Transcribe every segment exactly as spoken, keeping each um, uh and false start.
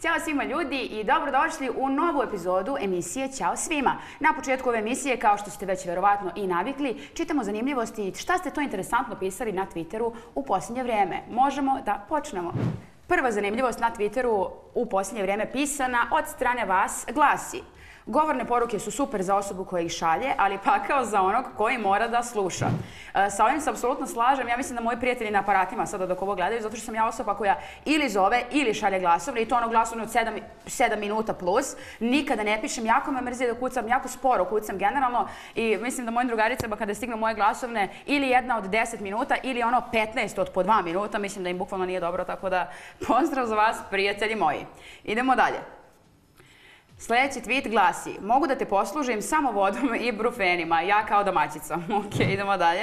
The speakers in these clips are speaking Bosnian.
Ćao svima ljudi i dobrodošli u novu epizodu emisije Ćao svima. Na početku ove emisije, kao što ste već verovatno i navikli, čitamo zanimljivosti i šta ste to interesantno pisali na Twitteru u posljednje vrijeme. Možemo da počnemo. Prva zanimljivost na Twitteru u posljednje vrijeme pisana od strane vas glasi: govorne poruke su super za osobu koja ih šalje, ali pakao za onog koji mora da sluša. E, sa ovim se apsolutno slažem. Ja mislim da moji prijatelji na aparatima sada dok ovo gledaju, zato što sam ja osoba koja ili zove ili šalje glasovne, i to ono glasovne od sedam minuta plus. Nikada ne pišem, jako me mrzi da kucam, jako sporo kucam generalno, i mislim da mojim drugaricama kada stignu moje glasovne ili jedna od deset minuta ili ono petnaest od po dva minuta, mislim da im bukvalno nije dobro, tako da pozdrav za vas, prijatelji moji. Idemo dalje. Sljedeći tweet glasi: mogu da te poslužim samo vodom i brufenima, ja kao domaćica. Ok, idemo dalje.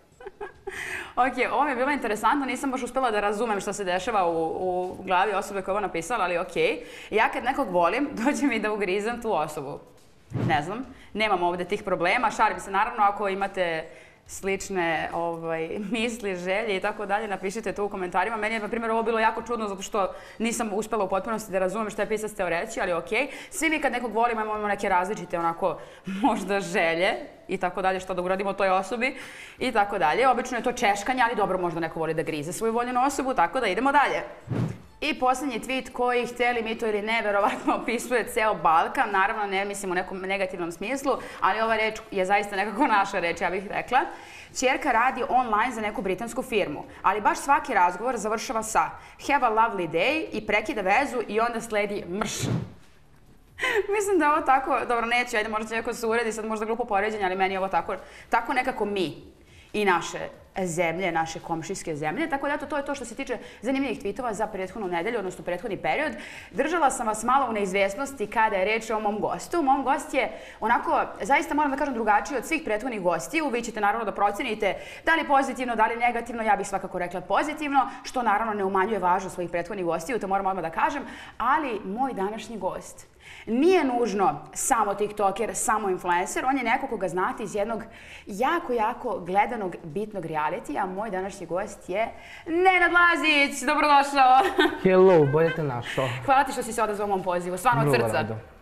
Ok, ovo mi je bilo interesantno, nisam baš uspjela da razumem što se dešava u, u glavi osobe koja je ovo napisala, ali ok. Ja kad nekog volim, dođe mi da ugrizem tu osobu. Ne znam, nemam ovdje tih problema, šalim se naravno. Ako imate slične ovaj, misli, želje i tako dalje, napišite to u komentarima. Meni je, na primjer, ovo bilo jako čudno zato što nisam uspjela u potpunosti da razumem što je pisac hteo reći, ali ok. Svi mi kad nekog volimo imamo neke različite onako možda želje i tako dalje, što da uradimo toj osobi i tako dalje. Obično je to češkanje, ali dobro, možda neko voli da grize svoju voljenu osobu, tako da idemo dalje. I posljednji tweet koji, htjeli mi to ili ne, verovatno opisuje ceo Balkan. Naravno, ne mislim u nekom negativnom smislu, ali ova reč je zaista nekako naša reč, ja bih rekla. Ćerka radi online za neku britansku firmu, ali baš svaki razgovor završava sa have a lovely day i prekida vezu i onda sledi mrš. Mislim da je ovo tako, dobro, neću, ajde, možda će neko se uredi, sad možda glupo poređenje, ali meni je ovo tako, tako nekako mi i naše zemlje, naše komšijske zemlje. Tako da eto, to je to što se tiče zanimljivih tweetova za prethodnu nedelju, odnosno prethodni period. Držala sam vas malo u neizvjesnosti kada je reč o mom gostu. Mom gost je onako, zaista moram da kažem, drugačiji od svih prethodnih gostiju. Vi ćete naravno da procenite da li pozitivno, da li negativno. Ja bih svakako rekla pozitivno, što naravno ne umanjuje važnost svojih prethodnih gostiju, to moram odmah da kažem. Ali moj današnji gost nije nužno samo tiktoker, samo influencer. On je neko koga znate iz jednog jako, jako gledanog, bitnog realitija. Moj današnji gost je Nenad Lazić. Dobrodošao. Hello, bolje te našao. Hvala ti što si se odazvao mom pozivu, stvarno od srca.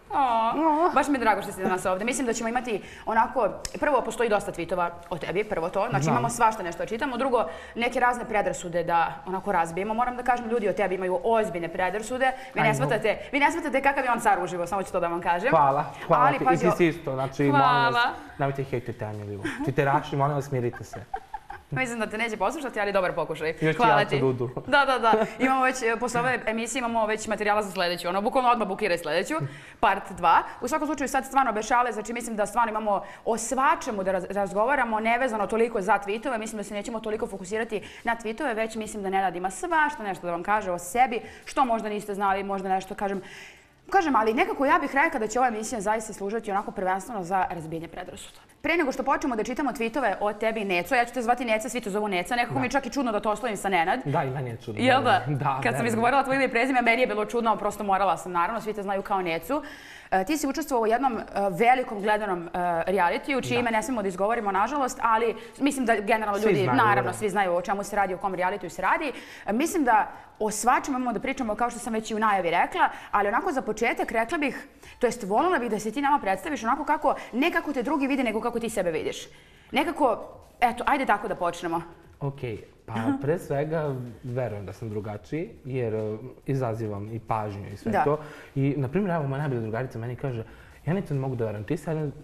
O, baš mi je drago što si danas ovdje. Mislim da ćemo imati onako, prvo postoji dosta tweetova o tebi, prvo to, znači imamo svašta nešto da čitamo, drugo neke razne predrasude da onako razbijemo. Moram da kažem, ljudi o tebi imaju ozbiljne predrasude, vi ne shvatate, vi ne shvatate kakav je on car uživo, samo ću to da vam kažem. Hvala, hvala ti, i ti si isto, znači molim vas, nemojte hejtujte Anju Livu. Twitteraši, molim vas, smirite se. Mislim da te neće poslušati, ali dobar pokušaj. Još Hvala ti. Rudu. Da, da, da. Imamo već, posle ove emisije imamo već materijala za sljedeću. Ono, bukvalno odmah bukiraj sljedeću, part dva. U svakom slučaju sad stvarno bešale, znači mislim da stvarno imamo o svačemu da razgovaramo, nevezano toliko za tweetove. Mislim da se nećemo toliko fokusirati na tweetove, već mislim da Nenad ima svašta nešto da vam kaže o sebi, što možda niste znali, možda nešto kažem. Kažem, ali nekako ja bih rekla da će ova emisija zaista služiti onako prvenstveno za razbijanje predrasuda. Pre nego što počnemo da čitamo tweetove o tebi, Neco, ja ću te zvati Neca, svi te zovu Neca, nekako mi je čak i čudno da to oslovim sa Nenad. Da, i meni je čudno. Jel da? Kad sam izgovorila tvoje ime i prezime, meni je bilo čudno, prosto morala sam, naravno, svi te znaju kao Necu. Ti si učestvovao u jednom velikom gledanom realitiju, čije ime ne smemo da izgovorimo, nažalost, ali mislim da generalno ljudi, naravno, svi znaju o čemu se radi, o kom realitiju se radi. Mislim da o svačemu imamo da pričamo, kao što sam već i u najavi rekla, ali onako za početak rekla bih, to jest volila bih da se ti nama predstaviš onako kako, ne kako te drugi vide, nego kako ti sebe vidiš. Nekako, eto, ajde tako da počnemo. Okej, pa pre svega verujem da sam drugačiji, jer izazivam i pažnju i sve to. I, na primjer, evo, moja najbolja drugarica meni kaže: ja ne mogu da verujem, ti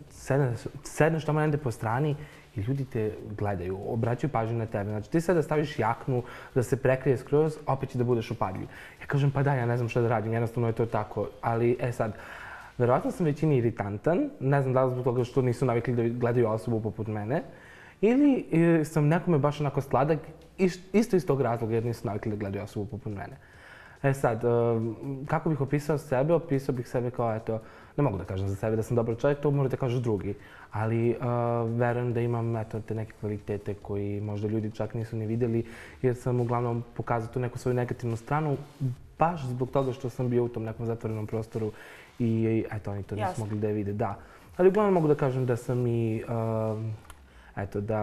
sedneš tamo negde po strani i ljudi te gledaju, obraćaju pažnju na tebe. Znači, ti sad da staviš jaknu, da se prekrije skroz, opet će da budeš upadljiv. Ja kažem, pa da, ja ne znam šta da radim, jednostavno je to tako. Ali, e sad, verovatno sam većini iritantan, ne znam da li zbog toga što nisu navikli da gledaju osobu poput mene, ili sam nekome baš onako sladak, isto iz tog razloga jer nisu navikli da gledaju osobu poput mene. E sad, kako bih opisao sebe? Opisao bih sebe kao, eto, ne mogu da kažem za sebe da sam dobar čovjek, to morate kažu drugi. Ali verujem da imam, eto, te neke kvalitete koji možda ljudi čak nisu ni vidjeli, jer sam uglavnom pokazao tu neku svoju negativnu stranu, baš zbog toga što sam bio u tom nekom zatvorenom prostoru i, eto, oni to nisu mogli da je vide, da. Ali uglavnom mogu da kažem da sam i, eto, da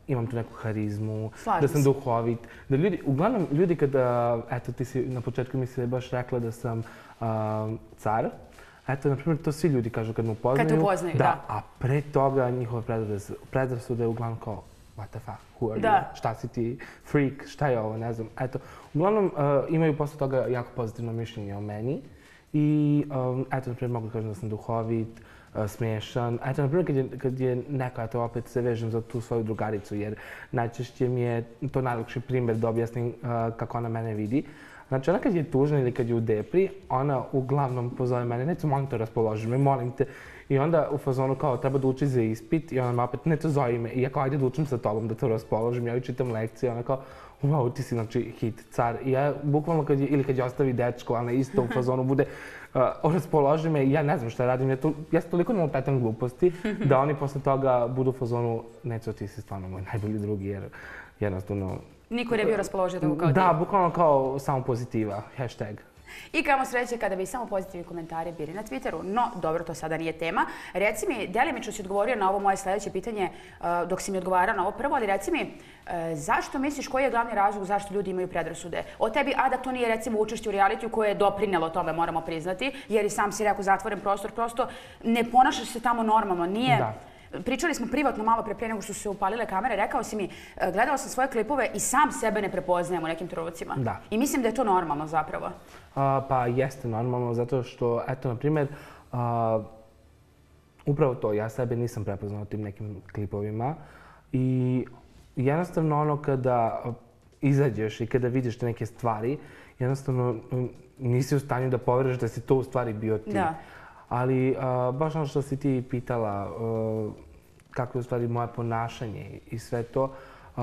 imam tu neku harizmu, da sam duhovit. Da ljudi, uglavnom, ljudi kada, eto, ti si na početku mi si baš rekla da sam uh, car, eto, na primjer, to svi ljudi kažu kad me upoznaju. Kad te upoznaju, da. Da, a pre toga njihove predrasude je uglavnom kao, what the fuck, who are da. you, šta si ti, freak, šta je ovo, ne znam. Eto, uglavnom, uh, imaju posle toga jako pozitivno mišljenje o meni. I, um, eto, na primjer, mogu da kažem da sam duhovit, uh, smiješan. Eto, na primjer, kad je, kad je neka, eto, opet se vežem za tu svoju drugaricu, jer najčešće mi je to najlakši primjer da objasnim uh, kako ona mene vidi. Znači, ona kad je tužna ili kad je u depri, ona uglavnom pozove mene, neću, molim te, raspoloži me, molim te. I onda u fazonu kao treba da uči za ispit i ona me opet, ne, to zove me. I ja kao, ajde da učim sa tobom, da te raspoložim, ja joj čitam lekcije, ona kao, wow, ti si, znači, hit, car. I ja, bukvalno, kad je, ili kad je ostavi dečko, ona isto u fazonu bude, uh, raspoloži me i ja ne znam šta radim. Ja, to, ja sam toliko nalupetan gluposti da oni posle toga budu u fazonu, neću, ti si stvarno moj najbolji drugi, jer jednostavno... Niko ne bio raspoložio tako kao ti. Da, bukvalno kao samo pozitiva, hashtag. I kamo sreće kada bi samo pozitivni komentari bili na Twitteru. No, dobro, to sada nije tema. Reci mi, delimično si odgovorio na ovo moje sljedeće pitanje dok si mi odgovarao na ovo prvo, ali reci mi, zašto misliš koji je glavni razlog zašto ljudi imaju predrasude o tebi, a da to nije recimo učešće u realitiju koje je doprinelo tome, moramo priznati, jer i sam si rekao zatvoren prostor, prosto ne ponašaš se tamo normalno, nije... Da. Pričali smo privatno malo pre pre nego što su se upalile kamere. Rekao si mi, gledala sam svoje klipove i sam sebe ne prepoznajem u nekim trenucima. Da. I mislim da je to normalno zapravo. Uh, pa jeste normalno, zato što, eto, na primjer, uh, upravo to, ja sebe nisam prepoznao tim nekim klipovima. I jednostavno ono kada izađeš i kada vidiš te neke stvari, jednostavno nisi u stanju da poveruješ da si to u stvari bio ti. Da. Ali uh, baš ono što si ti pitala, uh, kako je u stvari moje ponašanje i sve to, uh,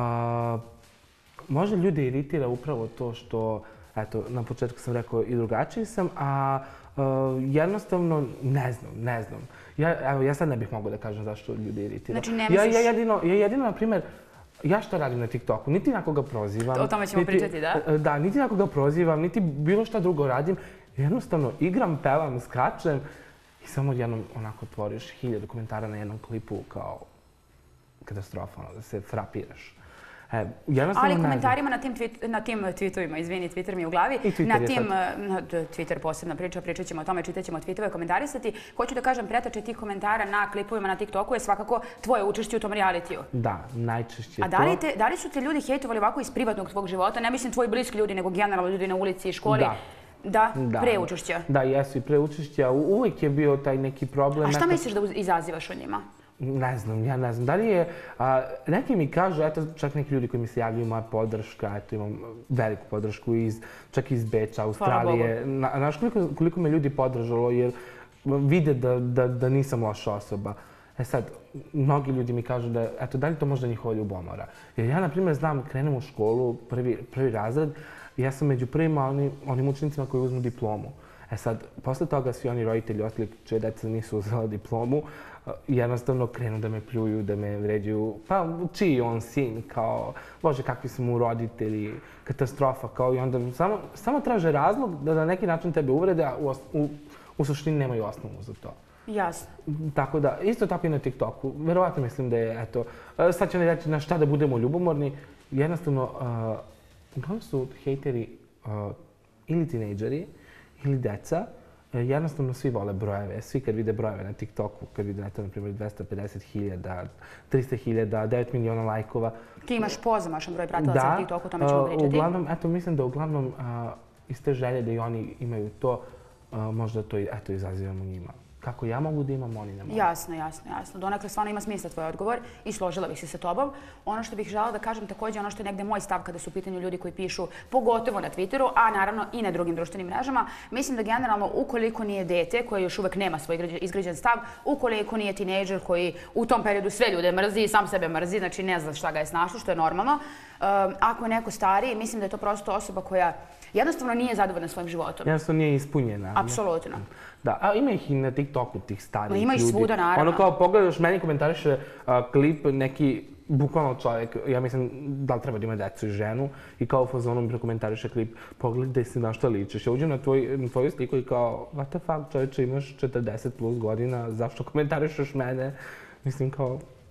možda ljude iritira upravo to što, eto, na početku sam rekao i drugačiji sam, a uh, jednostavno ne znam, ne znam. Ja, evo, ja sad ne bih mogao da kažem zašto ljude iritira. Znači ne misliš... Ja, ja, jedino, ja jedino, na primjer, ja što radim na TikToku, niti nekoga prozivam. O tome ćemo niti, pričati, da? Da, niti nekoga prozivam, niti bilo šta drugo radim. Jednostavno igram, pevam, skačem. I samo jednom onako otvoriš hiljadu komentara na jednom klipu kao katastrofa, ono, da se frapiraš. E, ali komentarima na tim, tweet, na tim tweetovima, izvini, Twitter mi je u glavi, na tim, na, Twitter posebna priča, pričat ćemo o tome, čitat ćemo tweetove, komentarisati. Hoću da kažem, pretače tih komentara na klipovima na TikToku je svakako tvoje učešće u tom realitiju. Da, najčešće A da li, te, da li su te ljudi hejtovali ovako iz privatnog tvog života? Ne mislim tvoji bliski ljudi, nego generalno ljudi na ulici i školi. Da. Da, da, pre učešća. Da, jesu i pre učešća. Uvijek je bio taj neki problem. A šta misliš da izazivaš od njima? Ne znam, ja ne znam. Da li je... A, neki mi kažu, eto, čak neki ljudi koji mi se javljaju, moja podrška, eto, imam veliku podršku iz, čak iz Beča, Australije. Znaš koliko, koliko me ljudi podržalo, jer vide da, da, da nisam loša osoba. E sad, mnogi ljudi mi kažu da, eto, da li to možda njihova ljubomora? Jer ja, na primjer, znam, krenem u školu, prvi, prvi razred, ja sam među prvima onim, onim učenicima koji uzmu diplomu. E sad, posle toga svi oni roditelji ostali čije deca nisu uzela diplomu, jednostavno krenu da me pljuju, da me vređuju. Pa, čiji on sin, kao, bože, kakvi su mu roditelji, katastrofa, kao i onda samo, samo traže razlog da na neki način tebe uvrede, a u, u, u suštini nemaju osnovu za to. Jasno. Tako da, isto tako i na TikToku. Verovatno mislim da je, eto, sad će oni reći na šta da budemo ljubomorni. Jednostavno, uh, uglavnom su hejteri uh, ili tinejdžeri ili deca. Uh, jednostavno svi vole brojeve. Svi kad vide brojeve na TikToku, kad vide, eto, na primjer, dvesta pedeset hiljada, trista hiljada, devet miliona lajkova. Ti imaš pozamašan broj pratilaca na TikToku, o tome ćemo pričati. Da, uglavnom, eto, mislim da uglavnom uh, iz te želje da i oni imaju to, uh, možda to, eto, izazivamo njima. Kako ja mogu da imam, oni ne mogu. Jasno, jasno, jasno. Donekle stvarno ima smisla tvoj odgovor i složila bih se sa tobom. Ono što bih želela da kažem također, ono što je negde moj stav kada su u pitanju ljudi koji pišu, pogotovo na Twitteru, a naravno i na drugim društvenim mrežama, mislim da generalno ukoliko nije dete koje još uvek nema svoj izgrađen stav, ukoliko nije tinejdžer koji u tom periodu sve ljude mrzi i sam sebe mrzi, znači ne zna šta ga je snašlo, što je normalno. Um, ako je neko stariji, mislim da je to prosto osoba koja jednostavno nije zadovoljna svojim životom. Jednostavno nije ispunjena. Apsolutno. Da, a ima ih i na TikToku, tih starijih ljudi. Ima ih svuda, naravno. Ono kao pogledaš, meni komentariše uh, klip neki, bukvalno čovjek, ja mislim da li treba da ima decu i ženu, i kao u fazonu mi prekomentariše klip, pogledaj se na što ličiš. Ja uđem na, tvoj, na tvoju sliku i kao, what the fuck, čovječe, imaš četrdeset plus godina, zašto komentarišeš mene? Mislim kao,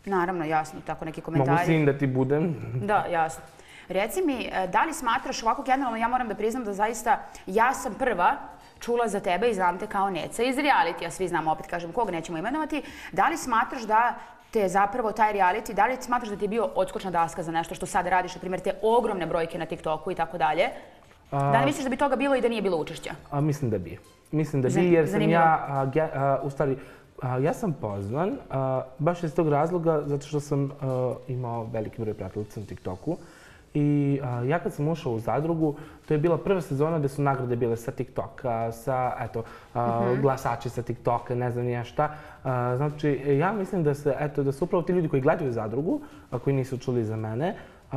Naravno, jasno, tako neki komentari. Mogu sin da ti budem. Da, jasno. Reci mi, da li smatraš ovako generalno, ja moram da priznam da zaista ja sam prva čula za tebe i znam te kao Neca iz realitija, svi znamo, opet kažem, kog nećemo imenovati. Da li smatraš da te zapravo taj reality, da li smatraš da ti je bio odskočna daska za nešto što sad radiš, na primjer te ogromne brojke na TikToku i tako dalje? Da li misliš da bi toga bilo i da nije bilo učešća? Mislim da bi. Mislim da bi, jer sam ja, u stvari, ja sam pozvan, baš iz tog razloga, zato što sam imao veliki broj pratilaca na TikToku. I ja kad sam ušao u zadrugu, to je bila prva sezona gde su nagrade bile sa TikToka, sa, eto, glasači sa TikToka, ne znam nija šta. Znači, ja mislim da se, eto, da su upravo ti ljudi koji gledaju zadrugu, a koji nisu čuli za mene,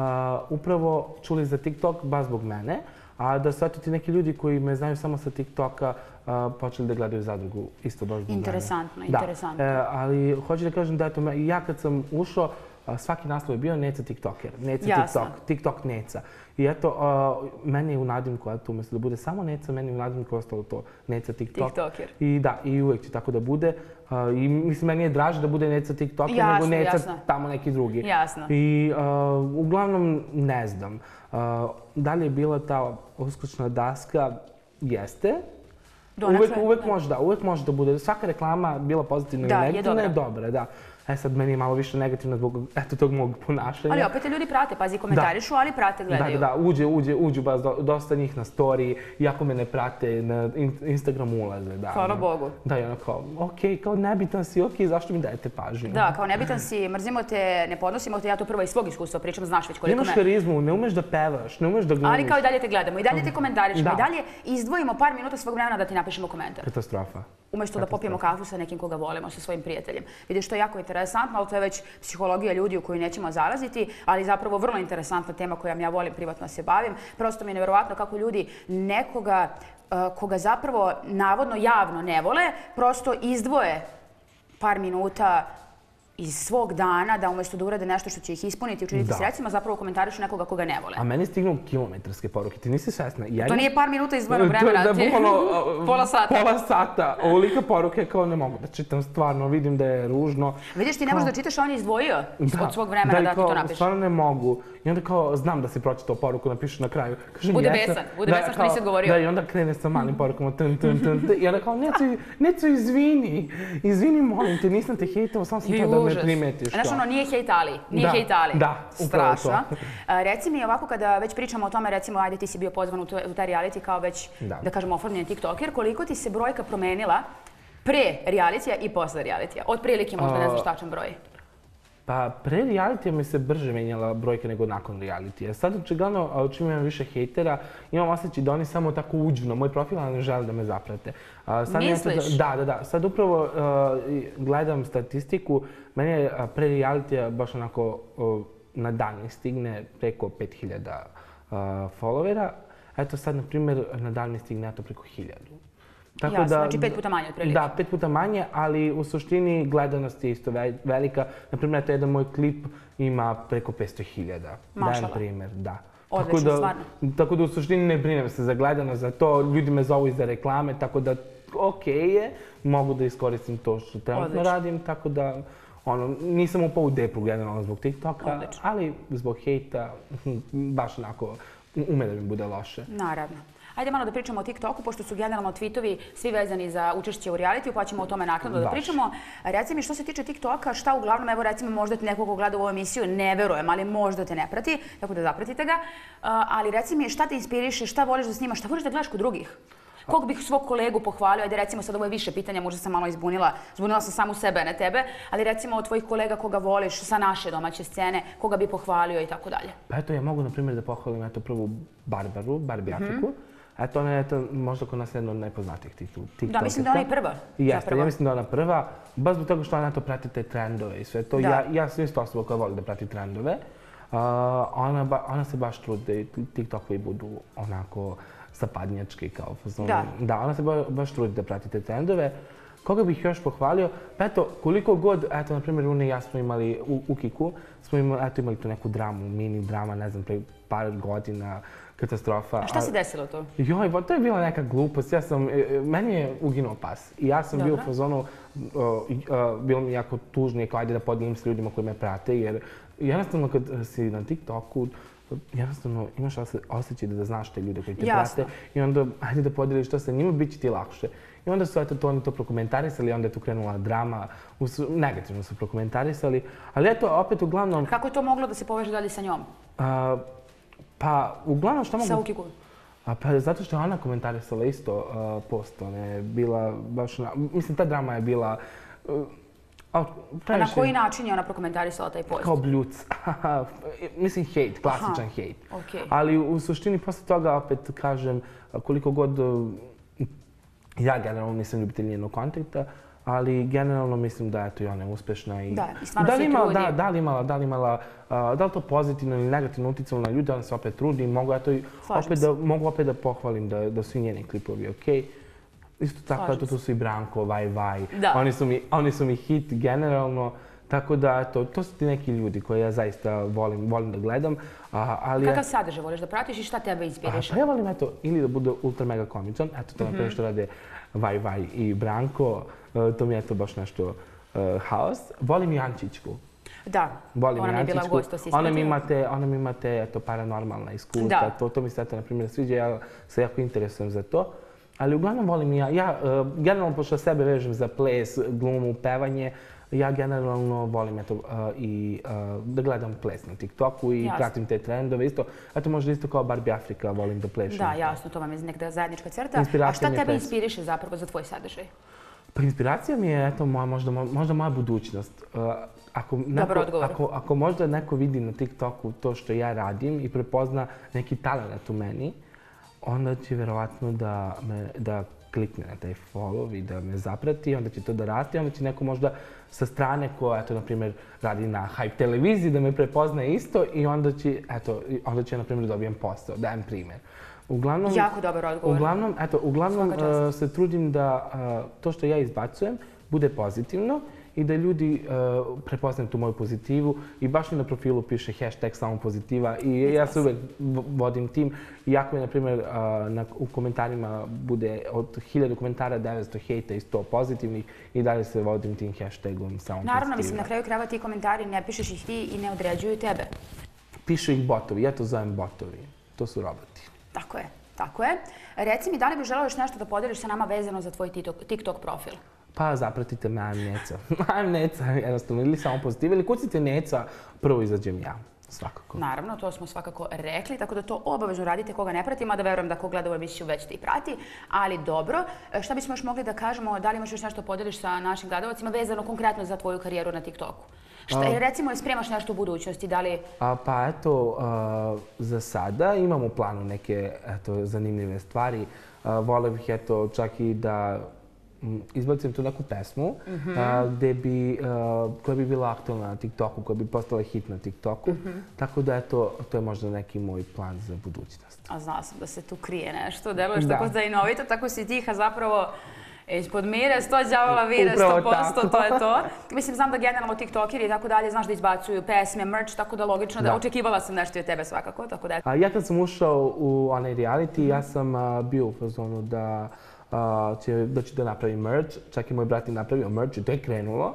upravo čuli za TikTok baš zbog mene, a da su, eto, ti neki ljudi koji me znaju samo sa TikToka počeli da gledaju zadrugu isto baš zbog mene. Interesantno, interesantno. Da, ali hoću da kažem da, eto, ja kad sam ušao, svaki naslov je bio Neca TikToker, Neca TikTok, TikTok Neca. I eto, meni je u nadimku, eto, umjesto da bude samo Neca, meni je u nadimku ostalo to Neca TikTok. TikToker. I da, i uvijek će tako da bude. I mislim, meni je draže da bude Neca TikToker nego Neca tamo neki drugi. Jasno. I uglavnom ne znam. Da li je bila ta uskočna daska? Jeste. Uvijek može da, uvijek može da bude. Svaka reklama bila pozitivna ili negativna je dobra, da. E sad, meni je malo više negativno zbog eto tog mog ponašanja. Ali opet te ljudi prate, pazi, komentarišu, ali prate, gledaju. Da, da, uđe, uđe, uđu baš dosta njih na story, iako me ne prate, na Instagramu ulaze. Hvala Bogu. Da, i ono kao, okej, kao nebitan si, okej, zašto mi dajete pažnju? Da, kao nebitan si, mrzimo te, ne podnosimo te, ja to prvo iz svog iskustva pričam, znaš već koliko me... Nemaš karizmu, ne umeš da pevaš, ne umeš da glumiš. Ali kao i dalje te gledamo, i dalje te komentarišemo, i dalje izdvojimo par minuta svog vremena da ti napišemo komentar. Katastrofa. Umjesto da popijemo kafu sa nekim koga volimo, sa svojim prijateljem. Vidiš, to je jako interesantno, ali to je već psihologija ljudi u koju nećemo zalaziti, ali zapravo vrlo interesantna tema kojom ja volim privatno se bavim. Prosto mi je nevjerovatno kako ljudi nekoga koga zapravo navodno javno ne vole, prosto izdvoje par minuta iz svog dana da umjesto da urade nešto što će ih ispuniti i učiniti srećima, zapravo komentarišu nekoga koga ne vole. A meni stignu kilometarske poruke, ti nisi svesna. To nije par minuta izdvojenog vremena, ti je pola sata. Pola sata. Ovolika poruke kao ne mogu da čitam stvarno, vidim da je ružno. Vidiš, ti ne možeš da čitaš, a on je izdvojio od svog vremena da ti to napiše. Stvarno ne mogu. I onda kao, znam da si pročitao poruku, napišeš na kraju. Bude besan, bude besan što nisi odgovorio. Da, i onda krene sa malim porukama, tn, tn, tn, tn. I onda kao, Neco, izvini. Izvini, molim te, nisam te hejtao, samo sam to da me primetiš. Znaš ono, nije hejtali, nije hejtali. Da, upravo to. Strašno. Reci mi ovako, kada već pričamo o tome, recimo, ajde ti si bio pozvan u taj reality kao već, da kažemo, oformljen TikToker, koliko ti se brojka promenila pre realitija i posle realitija? Od prilike možda ne znaš tačan broj. Pa pre realitija mi se brže menjala brojka nego nakon realitija. Sad očigledno, čim imam više hejtera, imam osjećaj da oni samo tako uđu na moj profil, ali ne žele da me zaprate. Misliš? Da, da, da. Sad upravo gledam statistiku, meni je pre realitija baš onako na dan stigne preko pet hiljada followera. Eto sad, na primjer, na dan stigne eto preko hiljadu. Jasno, znači pet puta manje otprilike. Da, pet puta manje, ali u suštini gledanost je isto velika. Naprimjer, eto jedan moj klip ima preko petsto hiljada. Mašala. Dajem primjer, da. Odlično, stvarno. Tako da u suštini ne brinem se za gledanost, za to. Ljudi me zovu i za reklame, tako da okej je. Mogu da iskoristim to što trenutno radim, tako da nisam upao u depu generalno zbog TikToka, ali zbog hejta baš onako ume da mi bude loše. Naravno. Ajde malo da pričamo o TikToku, pošto su generalno tweetovi svi vezani za učešće u realitiju, pa ćemo o tome naknadno da pričamo. Reci mi što se tiče TikToka, šta uglavnom, evo recimo možda te neko ko gleda u ovu emisiju, ne verujem, ali možda te ne prati, tako da zapratite ga. Ali reci mi šta te inspiriše, šta voliš da snimaš, šta voliš da gledaš kod drugih? Kog bih svog kolegu pohvalio, ajde recimo sad ovo je više pitanja, možda sam malo izbunila, zbunila sam samu sebe, ne tebe, ali recimo od tvojih kolega koga voliš sa naše domaće scene, koga bi pohvalio i tako dalje. Pa eto, ja mogu na primjer da pohvalim eto prvu Barbaru, Barbie Afriku. Eto, ona je možda kod nas jedna od najpoznatijih TikTokerka. Da, mislim da ona je prva. Jeste, ja mislim da ona prva. Baš zbog toga što ona to prati te trendove i sve to. Ja sam isto osoba koja voli da prati trendove. Ona se baš trudi da TikTokovi budu onako zapadnjački kao fazon. Da. Da, ona se baš trudi da prati te trendove. Koga bih još pohvalio? Pa eto, koliko god, eto, na primjer, Une i ja smo imali u, u Kiku, smo imali, eto, imali tu neku dramu, mini drama, ne znam, pre par godina, katastrofa. A šta se desilo to? Joj, to je bila neka glupost. Ja sam, meni je uginuo pas. I ja sam Dobro. bio u fazonu, uh, uh, bilo mi jako tužno i kao ajde da podijelim s ljudima koji me prate, jer jednostavno kad si na TikToku, jednostavno imaš osjećaj da znaš te ljude koji te Jasno. prate i onda ajde da podijeliš to sa njima, bit će ti lakše. I onda su eto to oni to prokomentarisali, onda je tu krenula drama, negativno su prokomentarisali, ali eto opet uglavnom... Kako je to moglo da se poveže dalje sa njom? A, pa uglavnom što mogu... Sa Ukiku? A, pa zato što je ona komentarisala isto uh, post, ona je bila baš... Na, mislim, ta drama je bila... Uh, a, a na koji način je ona prokomentarisala taj post? Kao bljuc. Mislim, hejt, klasičan Aha, hejt. okay. Ali u suštini posle toga opet kažem koliko god... Uh, ja generalno nisam ljubitelj njenog kontakta, ali generalno mislim da eto, i ona je uspešna. I da, i stvarno se imala, trudi. Da, da li imala, da li imala, uh, da li to pozitivno ili negativno uticalo na ljude, ona se opet trudi i mogu, eto, opet da, mogu opet da pohvalim da, da su i njeni klipovi okej. Isto tako, eto, tu su i Branko, Vaj Vaj, oni su, mi, oni su mi hit generalno. Tako da, eto, to su ti neki ljudi koje ja zaista volim, volim da gledam. A, ali Kakav sadržaj voliš da pratiš i šta tebe inspiriše? Pa ja volim, eto, ili da bude ultra mega komičan, eto, to mm-hmm. što rade Vaj Vaj i Branko, to mi je to baš nešto uh, haos. Volim i Ančićku. Da, volim ona mi je bila gost, to si ispratila. Ona mi imate, ona mi imate, eto, paranormalna iskustva, to, to mi se, eto, na primjer, sviđa, ja se jako interesujem za to. Ali uglavnom volim i ja, ja uh, generalno pošto sebe vežem za ples, glumu, pevanje, ja generalno volim eto, uh, i uh, da gledam ples na TikToku i jasno. Pratim te trendove. Isto, eto možda isto kao Barbie Afrika volim da plešem. Da, jasno, to vam je nekada zajednička crta. A šta tebe inspiriše zapravo za tvoj sadržaj? Pa inspiracija mi je eto, moja, možda, možda moja budućnost. Uh, ako, neko, ako, ako možda neko vidi na TikToku to što ja radim i prepozna neki talent u meni, onda će verovatno da, me, da klikne na taj follow i da me zaprati, onda će to da raste, onda će neko možda sa strane ko, eto, na primjer, radi na Hype televiziji da me prepoznaje isto i onda će, eto, onda će, na primjer, dobijem posao, dajem primjer. Uglavnom, jako dobar odgovor. Uglavnom, eto, uglavnom uh, se trudim da uh, to što ja izbacujem bude pozitivno i da ljudi uh, prepoznaju tu moju pozitivu i baš mi na profilu piše hashtag samo pozitiva i ja se uvek vodim tim. Iako je, na primjer, uh, na, u komentarima bude od hiljadu komentara devetsto hejta i sto pozitivnih i dalje se vodim tim hashtagom samo pozitiva. Naravno, mislim, na kraju krajeva ti komentari ne pišeš ih ti i ne određuju tebe. Pišu ih botovi, ja to zovem botovi. To su roboti. Tako je, tako je. Reci mi, da li bi želeo još nešto da podeliš sa nama vezano za tvoj TikTok profil? Pa zapratite me, I'm Neca. I'm Neca, jednostavno, ili samo pozitiv, ili kucite Neca, prvo izađem ja, svakako. Naravno, to smo svakako rekli, tako da to obavezno radite koga ne prati, mada verujem da ko gleda u emisiju već te i prati, ali dobro. Šta bismo još mogli da kažemo, da li imaš još nešto podeliš sa našim gledalcima vezano konkretno za tvoju karijeru na TikToku? Šta, a, recimo, spremaš nešto u budućnosti, da li... A, pa eto, a, za sada imamo u planu neke eto, zanimljive stvari. A, vole bih eto, čak i da izbacim tu neku pesmu mm-hmm. a, gde bi, a, koja bi bila aktualna na TikToku, koja bi postala hit na TikToku. Mm-hmm. Tako da eto, to je možda neki moj plan za budućnost. A znala sam da se tu krije nešto, deluješ tako zainovito, tako si tiha zapravo ispod mire, sto đavola vire, sto posto, to je to. Mislim, znam da generalno tiktokeri i tako dalje, znaš da izbacuju pesme, merch, tako da logično da, da očekivala sam nešto od tebe svakako, tako da... A, ja kad sam ušao u onaj reality, mm-hmm. ja sam a, bio u fazonu da a, će, da ću da napravim merch, čak i moj brat je napravio merch i to je krenulo.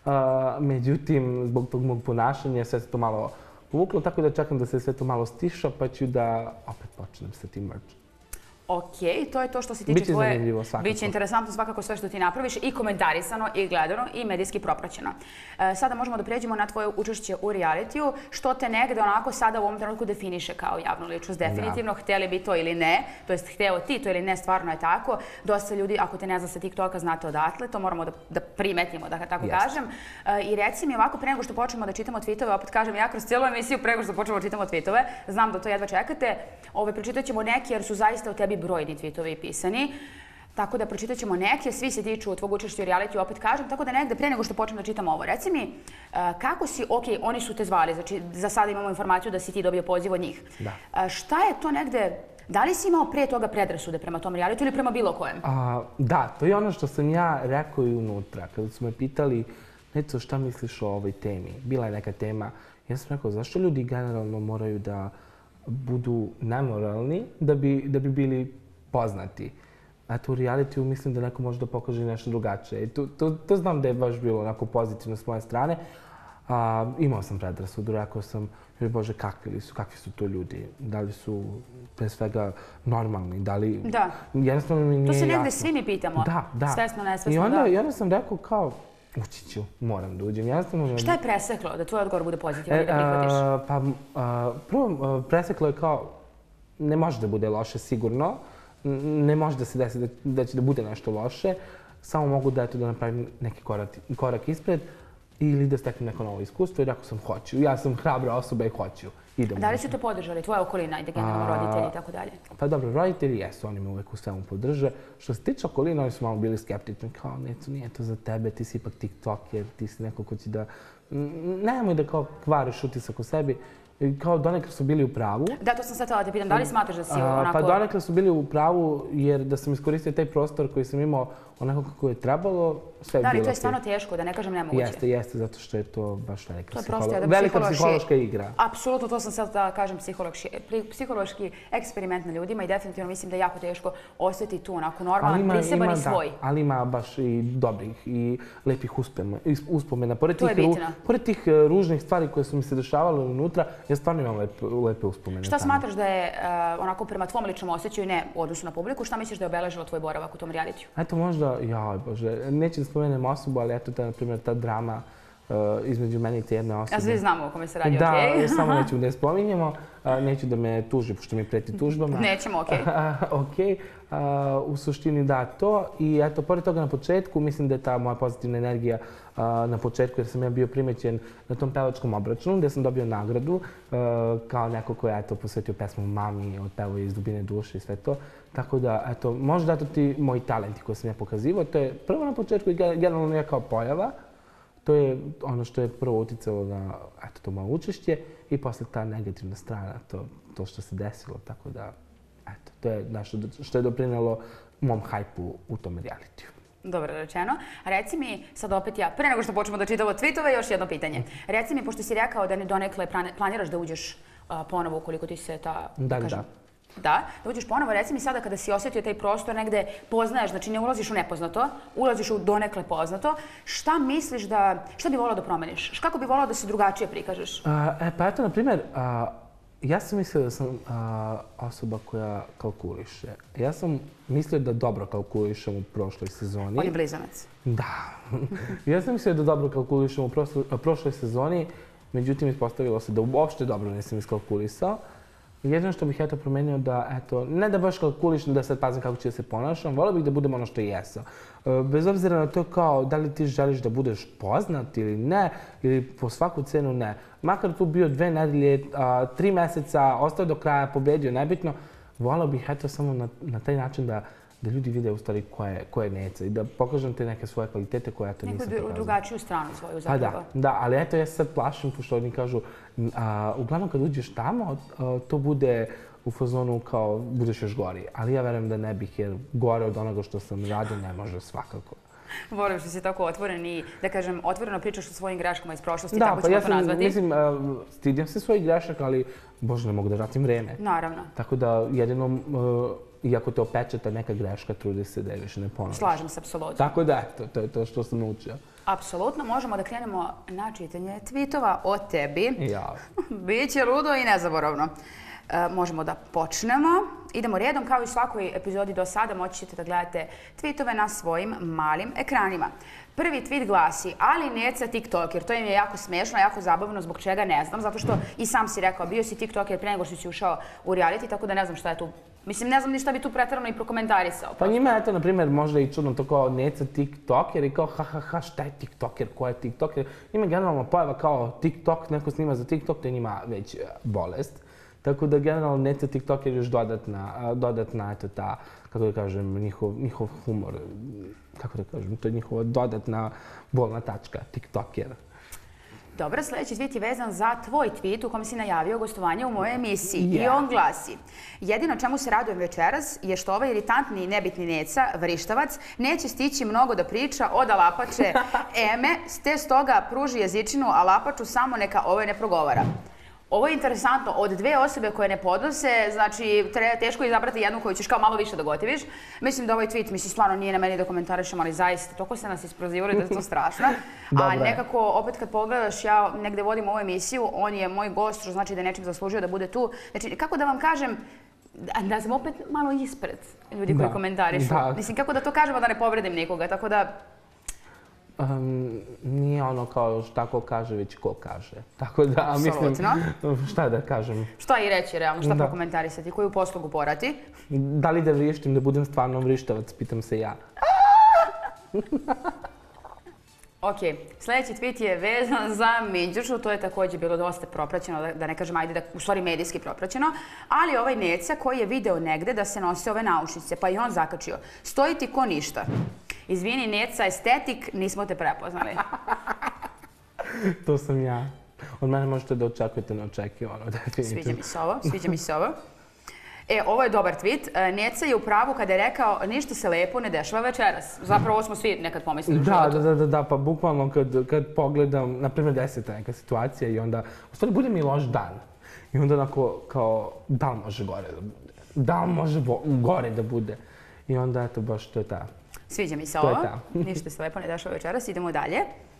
A, međutim, zbog tog mog ponašanja sve se to malo povuklo, tako da čekam da se sve to malo stiša, pa ću da opet počnem sa tim merchom. Ok, to je to što se tiče Biće tvoje... zanimljivo svakako. Biće interesantno svakako sve što ti napraviš i komentarisano, i gledano, i medijski propraćeno. E, sada možemo da pređemo na tvoje učešće u realitiju, što te negde onako sada u ovom trenutku definiše kao javnu ličnost. Definitivno, da. Htjeli bi to ili ne, to jest hteo ti to ili ne, stvarno je tako. Dosta ljudi, ako te ne zna sa TikToka, znate odatle, to moramo da, da primetimo, da tako yes. kažem. E, I reci mi ovako, pre nego što počnemo da čitamo tweetove, opet kažem, ja kroz cijelu emisiju pre nego što počnemo da čitamo tweetove, znam da to jedva čekate, ove, pročitat ćemo neki jer su zaista u tebi brojni tweetovi i pisani. Tako da pročitat ćemo neke, svi se tiču tvog učešća u realitiju, opet kažem, tako da negde pre nego što počnem da čitam ovo. Reci mi, kako si, ok, oni su te zvali, znači za sada imamo informaciju da si ti dobio poziv od njih. Da. Šta je to negde Da li si imao prije toga predrasude prema tom realitu ili prema bilo kojem? A, da, to je ono što sam ja rekao i unutra. Kada su me pitali, Neco, šta misliš o ovoj temi? Bila je neka tema. Ja sam rekao, zašto ljudi generalno moraju da budu nemoralni da bi, da bi bili poznati? Eto, u realitiju mislim da neko može da pokaže nešto drugačije. I to, to, to znam da je baš bilo onako pozitivno s moje strane. A, imao sam predrasudu, rekao sam, joj Bože, kakvi su, kakvi su to ljudi? Da li su pre svega normalni? Da li... Da. Jednostavno mi nije to se negde jasno. svi mi pitamo. Da, da. Svesno, nesvesno, I onda, da. I onda sam rekao kao, ući ću, moram da uđem. Jednostavno... Šta je preseklo da tvoj odgovor bude pozitivan i da prihvatiš? E, pa, a, prvo, preseklo je kao, ne može da bude loše sigurno. Ne može da se desi da, da će da bude nešto loše. Samo mogu da, eto, da napravim neki korak, korak ispred ili da steknem neko novo iskustvo i rekao sam hoću. Ja sam hrabra osoba i hoću. Idemo. Da li su te podržali, tvoja okolina i da generalno roditelji i tako dalje? Pa dobro, roditelji jesu, oni me uvek u svemu podrže. Što se tiče okolina, oni su malo bili skeptični. Kao, Neco, nije to za tebe, ti si ipak tiktoker, ti si neko ko će da... Nemoj da kao kvariš utisak o sebi. Kao donekle su bili u pravu. Da, to sam sad htjela da te pitam. Da li smatraš da si onako... Pa donekle su bili u pravu jer da sam iskoristio taj prostor koji sam imao onako kako je trebalo, sve je bilo... Da, ali to je stvarno teško, da ne kažem nemoguće. Jeste, jeste, zato što je to baš velika, to je psiholo... prosto, velika psihološka igra. Apsolutno, to sam sad da kažem psihološki, psihološki eksperiment na ljudima i definitivno mislim da je jako teško osjetiti tu onako normalan, priseban i svoj. Da, ali ima baš i dobrih i lepih uspomena. Pored to tih, je bitno. Pored tih ružnih stvari koje su mi se dešavale unutra, ja stvarno imam lepe, lepe uspomene. Šta smatraš da je uh, onako prema tvom ličnom osjećaju, ne u odnosu na publiku, šta misliš da je obeležilo tvoj boravak u tom realitiju? Eto možda, jaj Bože, neću da spomenem osobu, ali eto ta, na primjer, ta drama uh, između mene i te jedne osobe. A svi znamo o kome se radi, da, okej? Da, samo neću da je spominjemo. Uh, neću da me tuži, pošto mi preti tužbama. Nećemo, okej. Okej. Uh, u suštini da, to. I eto, pored toga na početku, mislim da je ta moja pozitivna energija uh, na početku, jer sam ja bio primećen na tom pevačkom obračunu, gdje sam dobio nagradu uh, kao neko ko je eto, posvetio pesmu mami, otpevao iz dubine duše i sve to. Tako da, eto, možda eto ti moji talenti koje sam ja pokazivao, to je prvo na početku i generalno ja kao pojava. To je ono što je prvo uticalo na eto, to moje učešće i posle ta negativna strana, to, to što se desilo, tako da, eto, to je nešto što je doprinelo mom hajpu u tom realitiju. Dobro rečeno. Reci mi, sad opet ja, pre nego što počnemo da čitamo tweetove, još jedno pitanje. Reci mi, pošto si rekao da ne donekle planiraš da uđeš uh, ponovo ukoliko ti se ta... Da, kažem, da. Da, da uđeš ponovo. Reci mi sada kada si osjetio taj prostor negde poznaješ, znači ne ulaziš u nepoznato, ulaziš u donekle poznato. Šta misliš da, šta bi volao da promeniš? Kako bi volao da se drugačije prikažeš? A, e, pa eto, na primjer, a, ja sam mislio da sam a, osoba koja kalkuliše. Ja sam mislio da dobro kalkulišem u prošloj sezoni. On je blizanac. Da. Ja sam mislio da dobro kalkulišem u prošloj, prošloj sezoni, međutim, ispostavilo se da uopšte dobro nisam iskalkulisao. Jedino što bih eto promenio da, eto, ne da baš kalkulišem da sad pazim kako ću da se ponašam, volio bih da budem ono što i jesam. Bez obzira na to kao da li ti želiš da budeš poznat ili ne, ili po svaku cenu ne. Makar tu bio dve nedelje, a, tri meseca, ostao do kraja, pobedio, nebitno, volio bih eto samo na, na taj način da da ljudi vide u stvari ko je, ko je Neca i da pokažem te neke svoje kvalitete koje ja to nisam pokazao. Neku drugačiju stranu svoju zapravo. Pa da, da, ali eto ja se sad plašim, pošto oni kažu, a, uglavnom kad uđeš tamo, a, to bude u fazonu kao budeš još gori. Ali ja verujem da ne bih, jer gore od onoga što sam radio ne može svakako. Volim što si tako otvoren i, da kažem, otvoreno pričaš o svojim greškama iz prošlosti, da, tako pa ćemo ja to sam, nazvati. Mislim, uh, stidim se svojih grešaka, ali, Bože, ne mogu da vratim vreme. Naravno. Tako da, jedino, uh, iako te opečata neka greška, trudi se da je više ne ponoviš. Slažem se, apsolutno. Tako da, eto, to je to što sam naučio. Apsolutno, možemo da krenemo na čitanje tweetova o tebi. Ja. Biće ludo i nezaboravno. E, možemo da počnemo. Idemo redom, kao i u svakoj epizodi do sada, moći ćete da gledate tweetove na svojim malim ekranima. Prvi tweet glasi, ali Neca tiktoker. To im je jako smešno, jako zabavno, zbog čega ne znam. Zato što i sam si rekao, bio si tiktoker pre nego što si ušao u reality, tako da ne znam šta je tu. Mislim, ne znam ni šta bi tu pretarano i prokomentarisao. Pa njima, eto, na primjer, možda i čudno to kao Neca tiktoker i kao ha, ha, ha, šta je tiktoker, ko je tiktoker. Njima generalno pojava kao tiktok, neko snima za tiktok, to je njima već bolest. Tako da generalno Neca tiktoker je još dodatna, dodatna, eto ta, kako da kažem, njihov, njihov humor, kako da kažem, to je njihova dodatna bolna tačka, tiktoker. Dobro, sljedeći tweet je vezan za tvoj tweet u kom si najavio gostovanje u mojoj emisiji. I on glasi: jedino čemu se radujem večeras je što ovaj iritantni i nebitni Neca, vrištavac, neće stići mnogo da priča od Alapače Eme, te stoga pruži jezičinu Alapaču samo neka ovaj ne progovara. Ovo je interesantno. Od dve osobe koje ne podnose, znači teško je izabrati jednu koju ćeš kao malo više da gotiviš. Mislim da ovaj tweet, mislim, stvarno nije na meni da komentarišem, ali zaista, toliko ste nas isprozivali da je to strašno. A nekako, opet kad pogledaš, ja negde vodim ovu emisiju, on je moj gost, što znači da je nečim zaslužio da bude tu. Znači, kako da vam kažem, da sam opet malo ispred ljudi koji komentarišu. Mislim, kako da to kažemo da ne povredim nikoga, tako da... Nije ono kao šta ko kaže, već ko kaže. Tako da, mislim, šta da kažem? Šta i reći, realno, šta prokomentarisati, koju poslugu porati? Da li da vrištim, da budem stvarno vrištavac, pitam se ja. Ok, sljedeći tweet je vezan za Minđušu, to je također bilo dosta propraćeno, da ne kažem, ajde, da u stvari medijski propraćeno, ali ovaj Neca koji je video negde da se nose ove naušnice, pa i on zakačio: stoji ti ko ništa. Izvini, Neca, estetik, nismo te prepoznali. To sam ja. Od mene možete da očekujete neočekivano, definitivno. Sviđa mi se ovo, sviđa mi se ovo. E, ovo je dobar tweet. Neca je u pravu kada je rekao: ništa se lepo ne dešava večeras. Zapravo ovo smo svi nekad pomislili u životu. Da, da, da, pa bukvalno kad pogledam, na primjer, deseta neka situacija i onda, u stvari, bude mi loš dan. I onda onako, kao, da li može gore da bude? Da li može gore da bude? I onda, eto, baš to je ta. Sviđa mi se ovo. Ništa se lepo ne dešava večeras. Idemo dalje.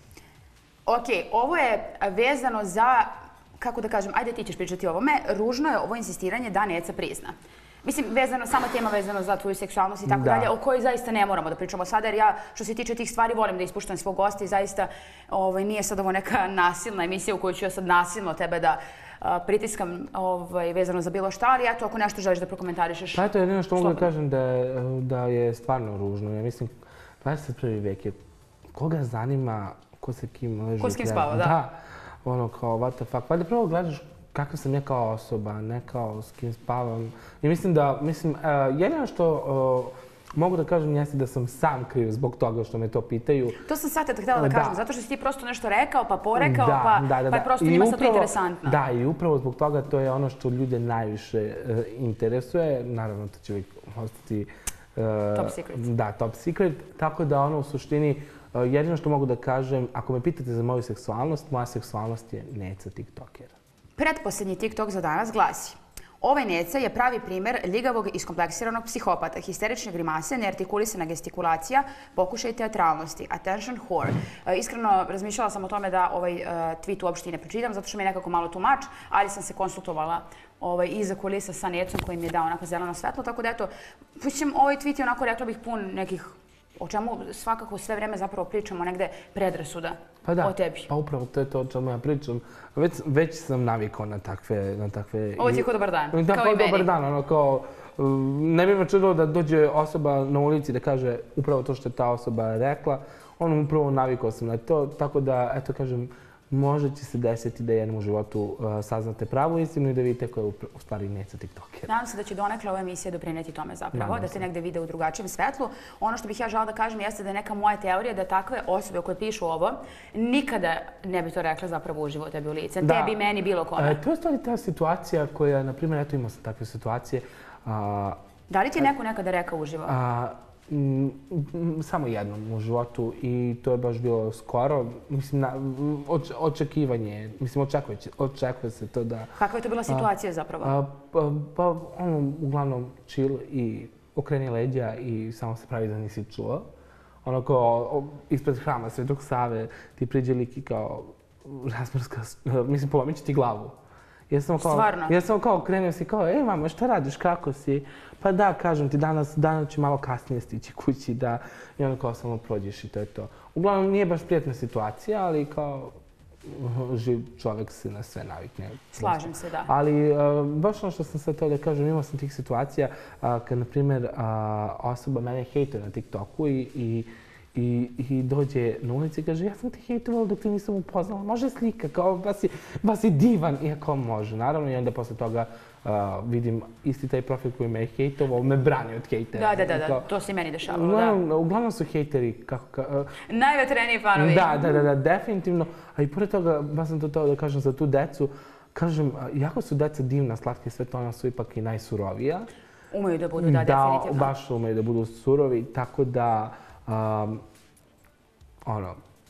Ok, ovo je vezano za, kako da kažem, ajde ti ćeš pričati o ovome. Ružno je ovo insistiranje da Neca prizna. Mislim, vezano, sama tema vezano za tvoju seksualnost i tako dalje, o kojoj zaista ne moramo da pričamo sada, jer ja, što se tiče tih stvari, volim da ispuštam svog gosta i zaista nije sad ovo neka nasilna emisija u kojoj ću ja sad nasilno tebe da pritiskam vezano za bilo šta, ali eto, ako nešto želiš da prokomentarišeš. Pa eto, jedino što mogu da kažem da je stvarno ružno. Ja mislim, dvadeset prvi vek je, koga zanima ko se kim leži? Ko s kim spava, da. Da, ono kao, what the fuck. Pa da prvo gledaš kakav sam ja kao osoba, ne kao s kim spavam. I mislim da, mislim, jedino što mogu da kažem jeste da sam sam kriv zbog toga što me to pitaju. To sam sad htjela da kažem, zato što si ti prosto nešto rekao, pa porekao, pa je prosto njima sad to interesantno. Da, i upravo zbog toga to je ono što ljude najviše interesuje. Naravno, to će uvijek ostati... Top secret. Da, top secret. Tako da ono u suštini, jedino što mogu da kažem, ako me pitate za moju seksualnost, moja seksualnost je Neca TikToker. Pretposlednji TikTok za danas glasi: ovaj Neca je pravi primer ljigavog iskompleksiranog psihopata, histerične grimase, neartikulisana gestikulacija, pokušaj teatralnosti, attention whore. Iskreno, razmišljala sam o tome da ovaj tweet uopšte i ne pročitam, zato što mi je nekako malo tumač, ali sam se konsultovala iza kulisa sa Necom koji mi je dao onako zeleno svetlo, tako da eto, ovaj tweet je onako, rekla bih, pun nekih, o čemu svakako sve vreme zapravo pričamo negde predrasuda o tebi. Pa upravo to je to o čemu ja pričam. Već sam navikao na takve... Ovo ti je kao dobar dan, kao i meni. Da, dobar dan, ono kao... Ne bi me čudilo da dođe osoba na ulici da kaže upravo to što je ta osoba rekla. Ono, upravo navikao sam na to, tako da, eto kažem, možda će se desiti da jednom u životu saznate pravu istinu i da vidite ko je u stvari Neca TikToker. Nadam se da će donekle ova emisija doprineti tome zapravo, da te negde vide u drugačijem svetlu. Ono što bih ja žela da kažem jeste da je neka moja teorija da takve osobe koje pišu ovo nikada ne bi to rekla zapravo uživo tebi u lice. Tebi, meni, bilo kome. To je stvari ta situacija koja, na primjer, eto imao sam takve situacije. Da li ti je neko nekada rekao uživo? Samo jednom u životu i to je baš bilo skoro. Mislim, očekivanje, mislim, očekuje se to da... Kakva je to bila situacija zapravo? Pa, ono, uglavnom, chill i okreni leđa i samo se pravi da nisi čuo. Ono kao, ispred hrama Svetog Save ti priđe lik i kao, rasprska, mislim, polomit će ti glavu. Stvarno? Ja sam kao krenuo si kao, ej mama, šta radiš, kako si? Pa da, kažem ti, danas ću malo kasnije stići kući, da, i onda kao samo prođeš i to je to. Uglavnom, nije baš prijatna situacija, ali kao živ čovjek se na sve navikne. Slažem se, da. Ali baš ono što sam sad to da kažem, imao sam tih situacija kad, na primjer, osoba mene hejtuje na TikToku i I, i dođe na ulici i kaže, ja sam te hejtovala dok te nisam upoznala, može slika, kao, ba si, ba si divan, iako može, naravno, i onda posle toga uh, vidim isti taj profil koji me je hejtovao, me brani od hejtera. Da, da, da, da. To se meni dešavalo, uglavnom, da. Uglavnom su hejteri, kako ka... Uh, najvetreniji fanovi. Da, da, da, da, definitivno. A i pored toga, baš sam to teo da kažem za tu decu, kažem, jako su deca divna, slatka i sve to, ona su ipak i najsurovija. Umeju da budu, da, definitivno. Da, baš umeju da budu surovi, tako da, um, ono,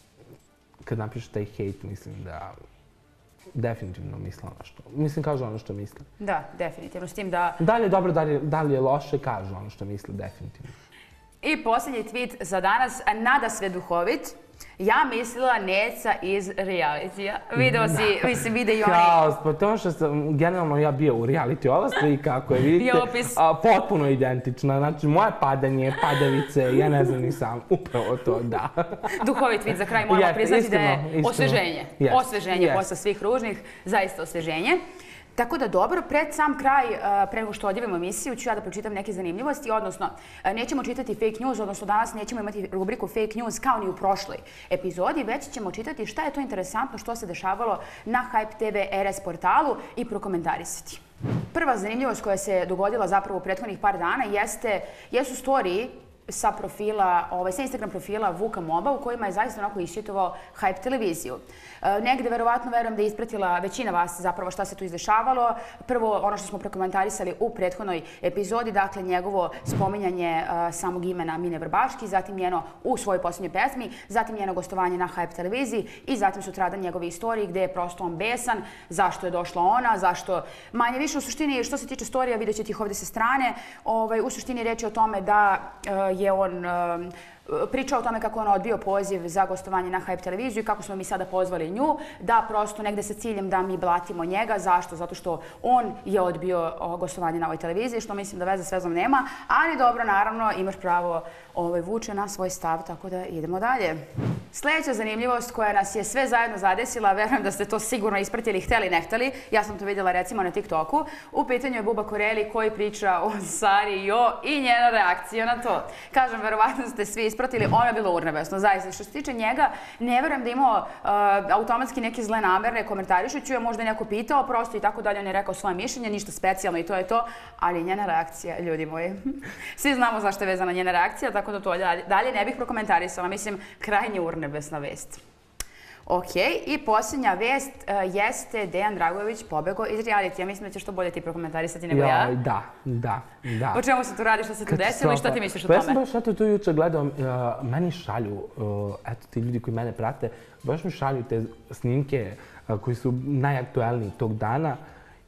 kad napišu taj hejt, mislim da definitivno misle ono što, mislim, kažu ono što misle. Da, definitivno, s tim da... Da li je dobro, da li je, da li je loše, kažu ono što misle, definitivno. I posljednji tweet za danas, nada sve duhovit. Ja mislila Neca iz realitija. Video si, mislim, vide i oni... Haos, pa to što sam, generalno ja bio u reality, ova slika, kako je vidite, a, potpuno identična. Znači, moje padanje, padavice, ja ne znam ni sam, upravo to, da. Duhovit tweet za kraj, moramo priznati da je osveženje. Osveženje posle svih ružnih, zaista osveženje. Tako da dobro, pred sam kraj, pre nego što odjavimo emisiju, ću ja da pročitam neke zanimljivosti, odnosno nećemo čitati fake news, odnosno danas nećemo imati rubriku fake news kao ni u prošloj epizodi, već ćemo čitati šta je to interesantno što se dešavalo na Hype te ve er es portalu i prokomentarisati. Prva zanimljivost koja se dogodila zapravo u prethodnih par dana jeste, jesu storiji sa profila, ovaj, sa Instagram profila Vuka Moba u kojima je zaista onako isčitovao Hype televiziju. E, negde, verovatno, verujem da je ispratila većina vas zapravo šta se tu izdešavalo. Prvo, ono što smo prokomentarisali u prethodnoj epizodi, dakle, njegovo spominjanje uh, samog imena Mine Vrbaški, zatim njeno u svojoj posljednjoj pesmi, zatim njeno gostovanje na Hype televiziji i zatim sutradan njegove istorije gde je prosto on besan, zašto je došla ona, zašto manje više u suštini, što se tiče storija, vidjet ćete ih ovdje sa strane, ovaj, u suštini reč je o tome da uh, je on uh, pričao o tome kako on odbio poziv za gostovanje na Hype televiziju i kako smo mi sada pozvali nju, da prosto negde sa ciljem da mi blatimo njega. Zašto? Zato što on je odbio gostovanje na ovoj televiziji, što mislim da veze s vezom nema, ali dobro, naravno, imaš pravo ovaj, vuče na svoj stav, tako da idemo dalje. Sljedeća zanimljivost koja nas je sve zajedno zadesila, verujem da ste to sigurno ispratili, hteli ne hteli, ja sam to vidjela recimo na TikToku, u pitanju je Buba Koreli koji priča o Sari Jo i njena reakcija na to. Kažem, verovatno ste svi ispratili, ono je bilo urnebesno, zaista. Što se tiče njega, ne verujem da je imao uh, automatski neke zle namerne, komentarišuću je, možda je neko pitao, prosto i tako dalje, on je rekao svoje mišljenje, ništa specijalno i to je to, ali njena reakcija, ljudi moji, svi znamo zašto je vezana njena reakcija, tako da to dalje ne bih prokomentarisala, mislim, krajnje urnebesna vest. Ok, i posljednja vest uh, jeste Dejan Dragojević pobego iz reality. Ja mislim da ćeš to bolje ti prokomentarisati nego ja. Da, da, da. O čemu se tu radi, što se tu desilo i šta ti misliš o tome? Pa ja sam baš eto tu juče gledao, uh, meni šalju, uh, eto ti ljudi koji mene prate, baš mi šalju te snimke uh, koji su najaktuelniji tog dana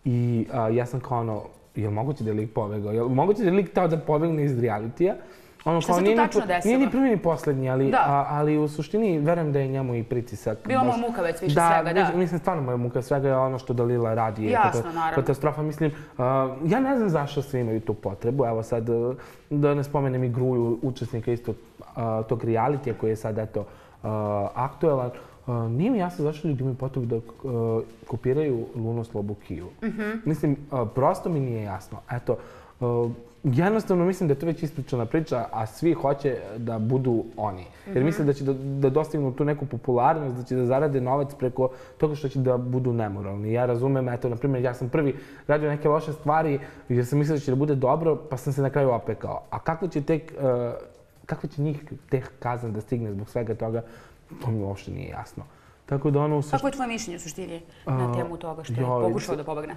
i uh, ja sam kao ono, je li moguće da je lik pobegao? Je li moguće da je lik tao da pobegne iz realitija? Ono, što se tu tačno desilo? Nije ni prvi ni posljednji, ali, a, ali u suštini verujem da je njemu i pritisak. Bilo mu muka već više da, svega, da. Mislim, stvarno mu je muka svega, je ono što Dalila radi je Jasno, naravno. katastrofa. Mislim, uh, ja ne znam zašto svi imaju tu potrebu. Evo sad, uh, da ne spomenem i Gruju, učesnika isto uh, tog realitija koji je sad, eto, uh, aktuelan. Uh, nije mi jasno zašto ljudi imaju potrebu da uh, kopiraju Lunoslobu Kiju. Mm-hmm. Mislim, uh, prosto mi nije jasno. Eto, uh, jednostavno mislim da je to već ispričana priča, a svi hoće da budu oni. Jer misle da će da, da dostignu tu neku popularnost, da će da zarade novac preko toga što će da budu nemoralni. Ja razumem, eto, na primjer, ja sam prvi radio neke loše stvari jer sam mislio da će da bude dobro, pa sam se na kraju opekao. A kako će tek, uh, kako će njih tek kazan da stigne zbog svega toga, to mi uopšte nije jasno. Tako da ono... Kako je tvoje mišljenje u suštini na temu toga što je pokušao da pobegne?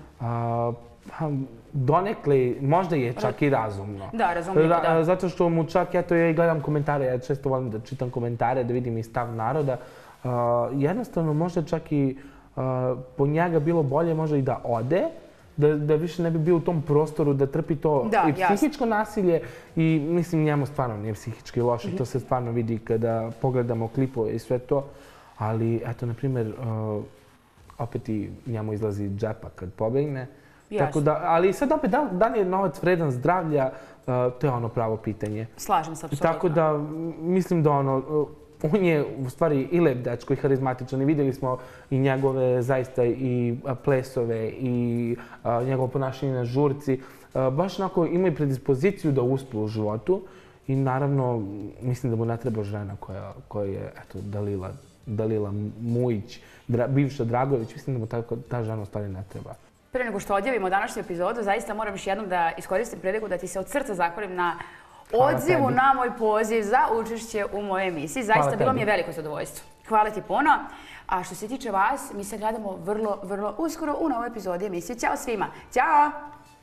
Donekle, možda je čak i razumno. Da, razumljivo, da. Zato što mu čak, eto, ja i gledam komentare, ja često volim da čitam komentare, da vidim i stav naroda. Jednostavno, možda čak i po njega bilo bolje možda i da ode, da, da više ne bi bio u tom prostoru, da trpi to da, i psihičko jasno. nasilje i mislim njemu stvarno nije psihički loše, mm-hmm. to se stvarno vidi kada pogledamo klipove i sve to. Ali, eto, na primjer, uh, opet i njemu izlazi džepa kad pobegne. Tako da, ali sad opet, da, da li je novac vredan zdravlja, uh, to je ono pravo pitanje. Slažem se, apsolutno. Tako da, mislim da ono, uh, on je u stvari i lep dečko i harizmatičan i vidjeli smo i njegove zaista i plesove i uh, njegovo ponašanje na žurci. Uh, baš onako ima i predispoziciju da uspe u životu. I naravno, mislim da mu ne treba žena koja, koja je, eto, Dalila, Dalila Mujić, dra, bivša Dragović, mislim da mu ta, ta žena u stvari ne treba. Prije nego što odjavimo današnju epizodu, zaista moram još jednom da iskoristim priliku da ti se od srca zahvalim na odzivu na moj poziv za učešće u mojoj emisiji. Zaista bilo mi je veliko zadovoljstvo. Hvala ti puno. A što se tiče vas, mi se gledamo vrlo, vrlo uskoro u novoj epizodi emisije. Ćao svima! Ćao!